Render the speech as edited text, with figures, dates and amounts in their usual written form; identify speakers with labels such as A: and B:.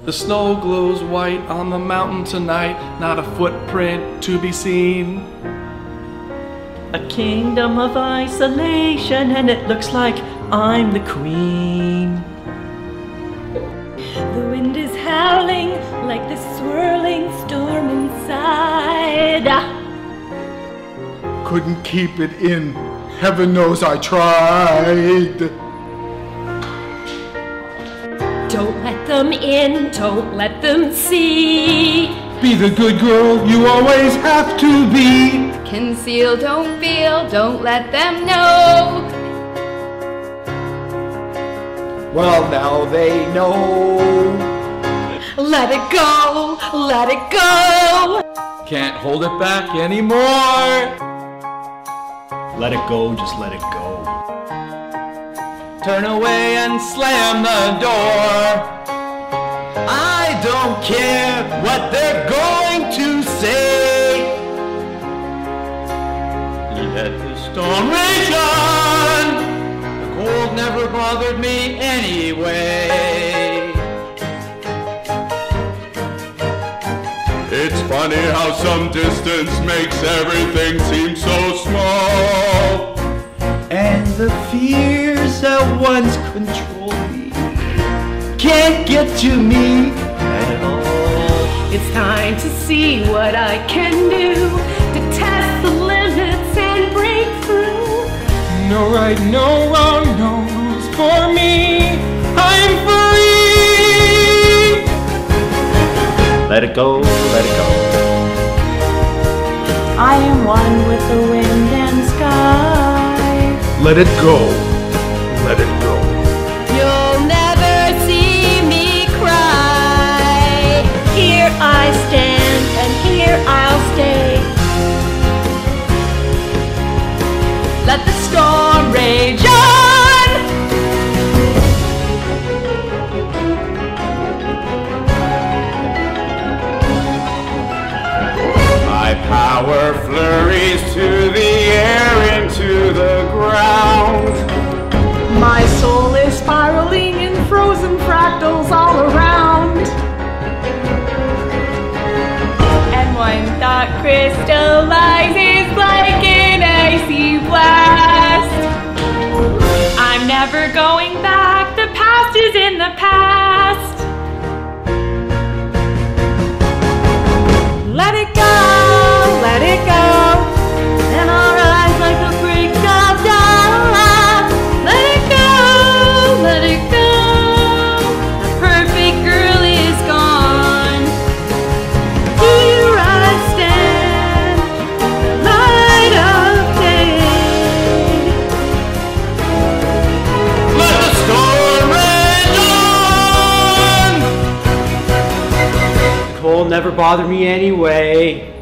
A: The snow glows white on the mountain tonight, not a footprint to be seen.
B: A kingdom of isolation, and it looks like I'm the queen.
C: The wind is howling like the swirling storm inside.
D: Couldn't keep it in. Heaven knows I tried.
C: Don't let them in, don't let them see.
D: Be the good girl you always have to be.
E: Conceal, don't feel, don't let them know.
D: Well, now they know.
C: Let it go, let it go.
A: Can't hold it back anymore.
F: Let it go, just let it go.
A: Turn away and slam the door. I don't care what they're going to say. Let the storm rage on. The cold never bothered me anyway.
G: It's funny how some distance makes everything seem so small.
B: And the fears that once controlled me can't get to me at all.
C: It's time to see what I can do, to test the limits and break through.
A: No right, no wrong, no rules for me. I'm free.
B: Let it go, let it go.
C: I am one with the wind and sky.
D: Let it go. Let it go.
C: You'll never see me cry. Here I stand and here I'll stay. Let the storm rage on.
G: My power flurries to the air, into the ground.
C: My soul is spiraling in frozen fractals all around. And one thought crystallizes like an icy blast. I'm never going back, the past is in the past. Let it go, let it go. And I'll rise like the break of dawn. Let it go, let it go. The perfect girl is gone. Here I stand, the light of day.
G: Let the storm rage on.
B: Cold never bothered me anyway.